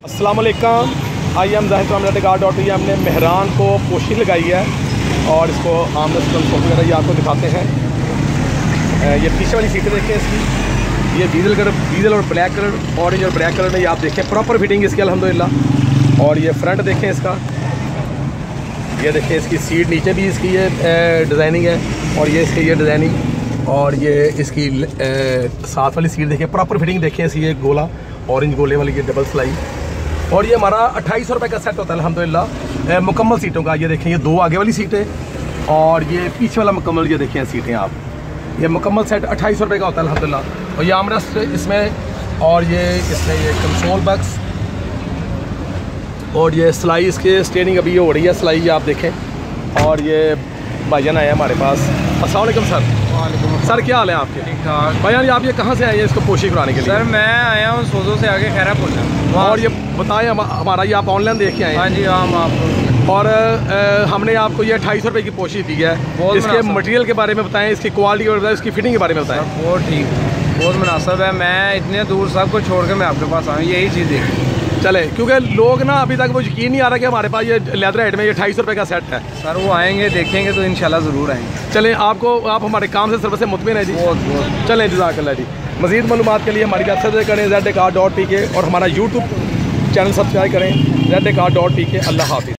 अस्सलाम वालेकुम। I am Zahid. हमने मेहरान को पोशी लगाई है और इसको आमने वगैरह ये आपको दिखाते हैं। ये पीछे वाली सीटें देखें इसकी, ये डीजल और ब्लैक कलर, ऑरेंज और ब्लैक कलर में ये आप देखें प्रॉपर फिटिंग इसकी अल्हम्दुलिल्लाह। और ये फ्रंट देखें इसका, ये देखें इसकी सीट नीचे भी इसकी ये डिज़ाइनिंग है और ये इसकी ये डिज़ाइनिंग, और ये इसकी साथ वाली सीट देखें प्रॉपर फिटिंग देखें इसकी, ये गोला ऑरेंज गोले वाली ये डबल सिलाई। और ये हमारा 2800 रुपये का सेट होता है अल्हम्दुलिल्लाह मुकम्मल सीटों का। ये देखें ये दो आगे वाली सीटें और ये पीछे वाला मुकम्मल, ये देखें सीटें आप, ये मुकम्मल सेट 2800 रुपये का होता है अल्हम्दुलिल्लाह। और ये आर्मरेस्ट इसमें, और ये इसमें ये कंसोल बॉक्स, और ये सिलाई इसके स्टेयरिंग अभी ये हो रही है सिलाई, आप देखें। और ये भाईजान आए हमारे पास। अस्सलाम वालेकुम सर। सर क्या हाल है आपके? ठीक ठाक। भाईजान आप ये कहाँ से आए हैं इसको पोशी कराने के लिए? सर मैं आया हूँ सोजो से आगे खैरापुर। और ये बताएं हमारा ये आप ऑनलाइन देख के आए हैं? हाँ जी हाँ, हम आपको। और हमने आपको ये 2800 रुपये की पोशी दी है। इसके मटेरियल के बारे में बताएं, इसकी क्वालिटी और इसकी फिटिंग के बारे में बताएं। बहुत ठीक, बहुत मुनासिब है। मैं इतने दूर सब को छोड़ के मैं आपके पास आया, यही चीज़ देखी। चले, क्योंकि लोग ना अभी तक वो यकीन नहीं आ रहा कि हमारे पास ये लेदर हेड में ये 2800 रुपये का सेट है। सर वो आएंगे देखेंगे तो इंशाल्लाह ज़रूर आएंगे। चलें, आप हमारे काम से सर्विस से मुतमिन है जी? बहुत। चलें, जज़ाकल्लाह जी। मज़ीद मालूमात के लिए हमारी वेबसाइट करें ZACAR.PK और हमारा यूट्यूब चैनल सब्सक्राइब करें ZACAR.PK। अल्लाह हाफ़िज़।